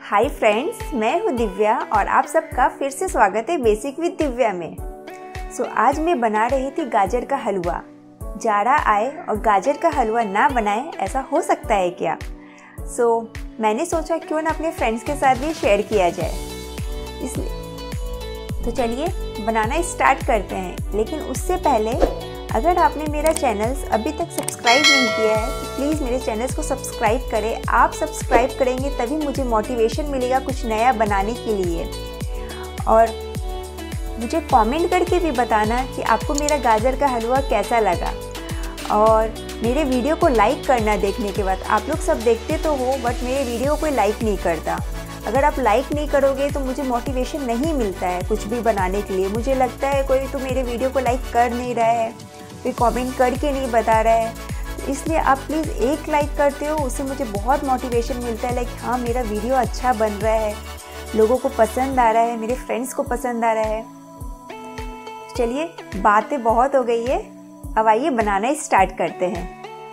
Hi friends, मैं हूँ दिव्या और आप सबका फिर से स्वागत है बेसिक विद दिव्या में। आज मैं बना रही थी गाजर का हलवा। जाड़ा आए और गाजर का हलवा ना बनाए, ऐसा हो सकता है क्या? मैंने सोचा क्यों ना अपने फ्रेंड्स के साथ भी शेयर किया जाए, इसलिए तो चलिए बनाना स्टार्ट करते हैं। लेकिन उससे पहले अगर आपने मेरा चैनल्स अभी तक सब्सक्राइब नहीं किया है तो प्लीज़ मेरे चैनल्स को सब्सक्राइब करें। आप सब्सक्राइब करेंगे तभी मुझे मोटिवेशन मिलेगा कुछ नया बनाने के लिए। और मुझे कमेंट करके भी बताना कि आपको मेरा गाजर का हलवा कैसा लगा। और मेरे वीडियो को लाइक करना देखने के बाद। आप लोग सब देखते तो हो बट मेरे वीडियो को कोई लाइक नहीं करता। अगर आप लाइक नहीं करोगे तो मुझे मोटिवेशन नहीं मिलता है कुछ भी बनाने के लिए। मुझे लगता है कोई तो मेरे वीडियो को लाइक कर नहीं रहा है, कोई कमेंट करके नहीं बता रहा है। तो इसलिए आप प्लीज़ एक लाइक करते हो, उससे मुझे बहुत मोटिवेशन मिलता है। लाइक हाँ, मेरा वीडियो अच्छा बन रहा है, लोगों को पसंद आ रहा है, मेरे फ्रेंड्स को पसंद आ रहा है। चलिए बातें बहुत हो गई है, अब आइए बनाना स्टार्ट करते हैं।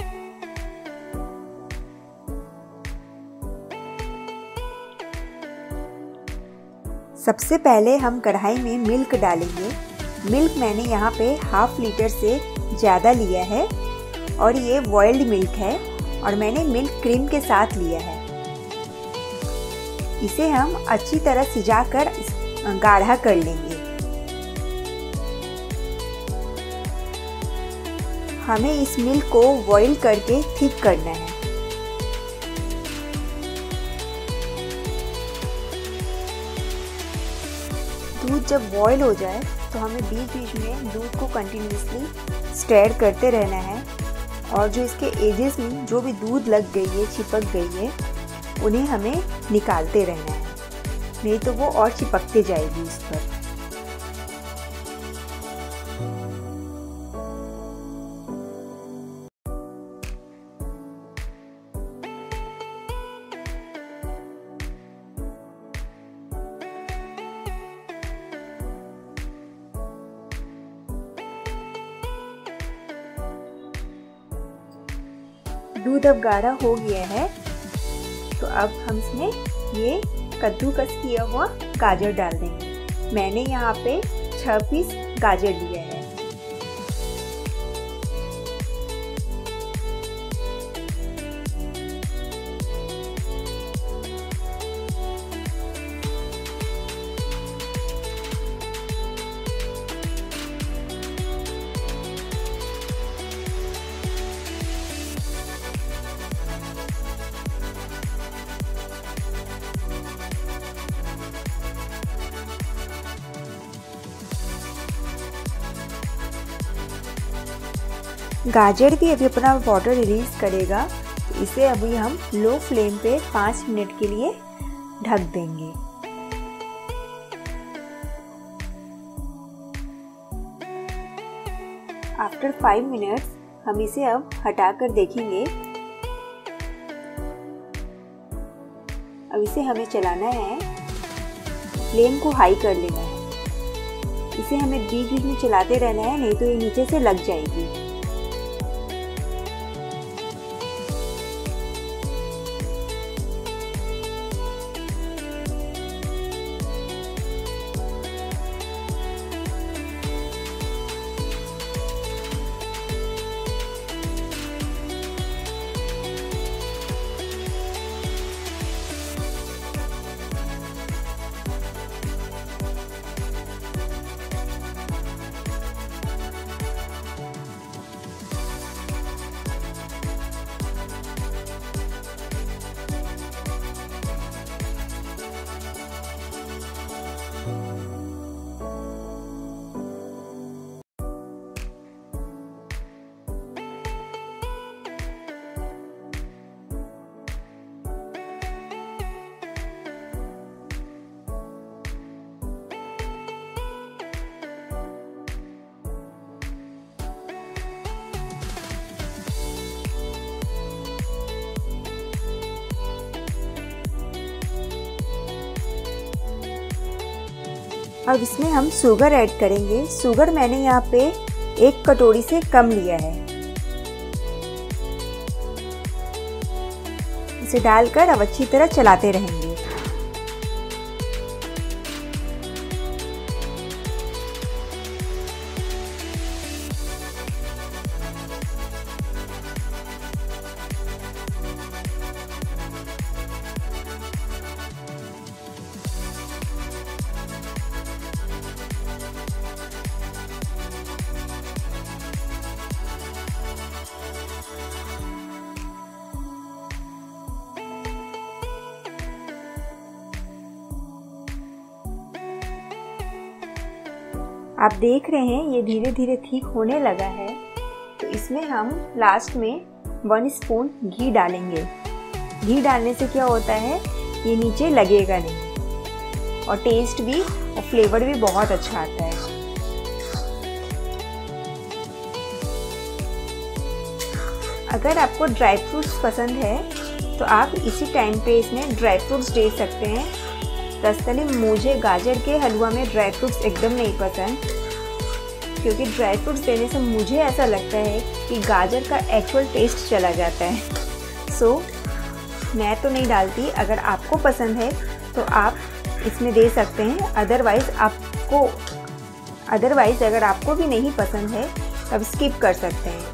सबसे पहले हम कढ़ाई में मिल्क डालेंगे। मिल्क मैंने यहाँ पे हाफ लीटर से ज़्यादा लिया है और ये बॉइल्ड मिल्क है और मैंने मिल्क क्रीम के साथ लिया है। इसे हम अच्छी तरह सिजाकर गाढ़ा कर लेंगे। हमें इस मिल्क को बॉईल करके थिक करना है। दूध जब बॉईल हो जाए तो हमें बीच बीच में दूध को कंटिन्यूसली स्टर करते रहना है। और जो इसके एजेस में जो भी दूध लग गई है, चिपक गई है, उन्हें हमें निकालते रहना है, नहीं तो वो और चिपकते जाएगी उस पर। दूध अब गाढ़ा हो गया है तो अब हम इसमें ये कद्दूकस किया हुआ गाजर डाल देंगे। मैंने यहाँ पे 6 पीस गाजर लिए हैं। गाजर भी अभी अपना वाटर रिलीज करेगा, तो इसे अभी हम लो फ्लेम पे 5 मिनट के लिए ढक देंगे। आफ्टर 5 मिनट्स हम इसे अब हटाकर देखेंगे। अब इसे हमें चलाना है, फ्लेम को हाई कर लेना है। इसे हमें बीच बीच में चलाते रहना है, नहीं तो ये नीचे से लग जाएगी। अब इसमें हम शुगर ऐड करेंगे। शुगर मैंने यहाँ पे 1 कटोरी से कम लिया है। इसे डालकर अब अच्छी तरह चलाते रहेंगे। आप देख रहे हैं ये धीरे धीरे ठीक होने लगा है। तो इसमें हम लास्ट में 1 स्पून घी डालेंगे। घी डालने से क्या होता है, ये नीचे लगेगा नहीं और टेस्ट भी और फ्लेवर भी बहुत अच्छा आता है। अगर आपको ड्राई फ्रूट्स पसंद है तो आप इसी टाइम पे इसमें ड्राई फ्रूट्स दे सकते हैं। दरअसल मुझे गाजर के हलवा में ड्राई फ्रूट्स एकदम नहीं पसंद, क्योंकि ड्राई फ्रूट्स देने से मुझे ऐसा लगता है कि गाजर का एक्चुअल टेस्ट चला जाता है। सो मैं तो नहीं डालती। अगर आपको पसंद है तो आप इसमें दे सकते हैं। अदरवाइज़ अगर आपको भी नहीं पसंद है तब स्किप कर सकते हैं।